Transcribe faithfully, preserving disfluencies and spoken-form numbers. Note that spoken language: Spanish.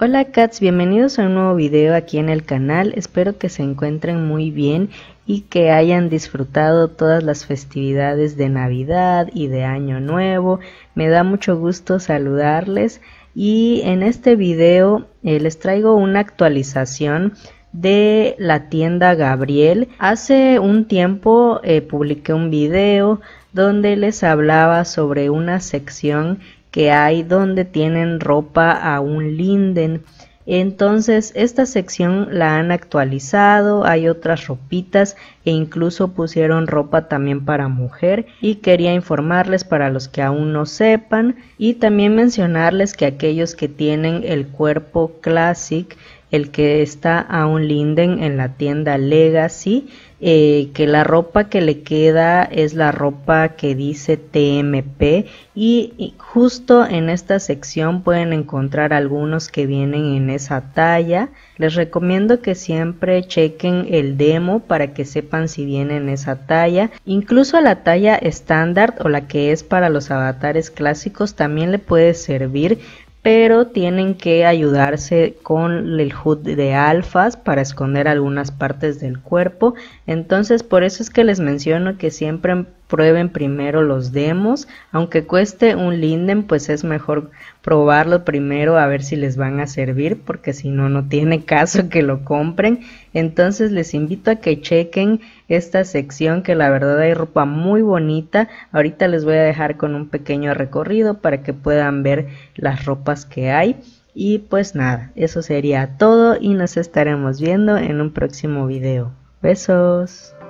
Hola cats, bienvenidos a un nuevo video aquí en el canal. Espero que se encuentren muy bien y que hayan disfrutado todas las festividades de Navidad y de Año Nuevo. Me da mucho gusto saludarles y en este video eh, les traigo una actualización de la tienda Gabriel. Hace un tiempo eh, publiqué un video donde les hablaba sobre una sección que hay donde tienen ropa a un linden. Entonces esta sección la han actualizado, hay otras ropitas e incluso pusieron ropa también para mujer, y quería informarles para los que aún no sepan y también mencionarles que aquellos que tienen el cuerpo classic, el que está a un linden en la tienda Legacy, eh, que la ropa que le queda es la ropa que dice T M P, y, y justo en esta sección pueden encontrar algunos que vienen en esa talla. Les recomiendo que siempre chequen el demo para que sepan si viene en esa talla. Incluso la talla estándar o la que es para los avatares clásicos también le puede servir, pero tienen que ayudarse con el H U D de alfas para esconder algunas partes del cuerpo. Entonces por eso es que les menciono que siempre prueben primero los demos, aunque cueste un linden, pues es mejor probarlo primero a ver si les van a servir, porque si no, no tiene caso que lo compren. Entonces les invito a que chequen esta sección, que la verdad hay ropa muy bonita. Ahorita les voy a dejar con un pequeño recorrido para que puedan ver las ropas que hay. Y pues nada, eso sería todo y nos estaremos viendo en un próximo video. Besos.